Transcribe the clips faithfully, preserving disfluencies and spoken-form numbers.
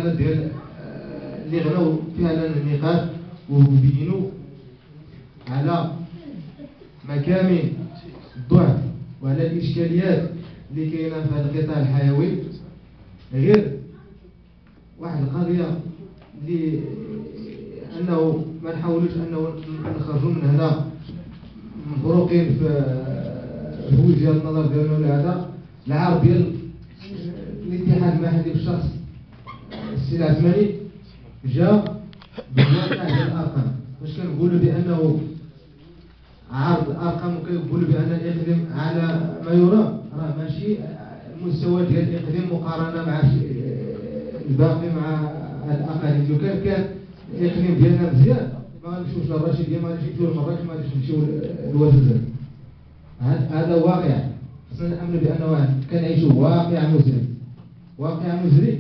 المقالات ديال اللي غناو فعلا النقاش وبينوا على مكامن الضعف وعلى الاشكاليات اللي كاينه في هذا القطاع الحيوي. غير واحد القضيه اللي انه ما نحاولوش انه نخرجوا من هنا مفروقين في وجهه النظر ديالنا ولا هذا العرض ديال الاتحاد المحلي بالشخص السي العثماني جا بالواقع ديال الارقام. واش كنقولوا بانه عرض الارقام وكنقولوا بان الاقليم على ما يرام، راه ماشي المستوى ديال الاقليم مقارنه مع الباقي مع الاقاليم. لو كان كان الاقليم ديالنا مزيان ما غنمشيوش للرشيديه، ما غنمشيوش للمراكش، ما غاديش نمشيو للوزير. هذا واقع خصنا نامنوا بانه كنعيشوا واقع مزري. واقع مزري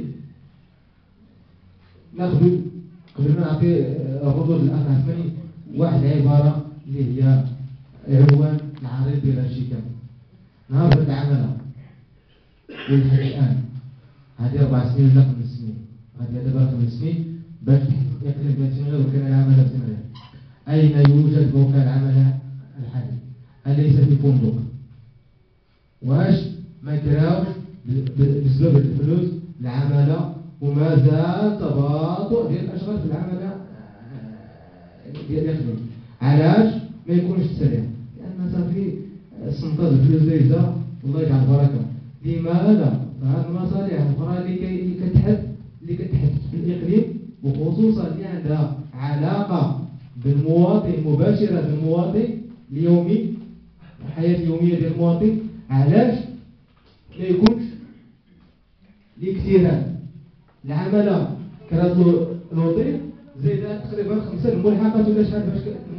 ناخذ قبل ما نعطي ردود الاخ عثماني واحد العباره اللي هي عنوان العريض ديال هادشي كامل. نهار بدا العمل ولحد الان هذه اربع سنين ولا خمس سنين، غادي دابا خمس سنين باش يقلب ديال تنغير وكان العمل في تنغير. اين يوجد موقع العمل الحالي؟ اليس في فندق؟ واش ما كراوش بسبب الفلوس العماله وما زال تباطؤ ديال الاشغال في العماله ديال الاقليم؟ علاش ما يكونش تسريع؟ لان صافي السنطاز الفلوس زايده والله يجعل البركه. لماذا؟ فهذه المصالح الاخرى اللي كتحد اللي كتحدث في الاقليم وخصوصا اللي عندها علاقه بالمواطن مباشره بالمواطن اليومي، الحياه اليوميه ديال المواطن، علاش ما يكونش الاكتراث؟ العماله كرات لوطي زايده تقريبا خمسه الملحقات ولا شحال باش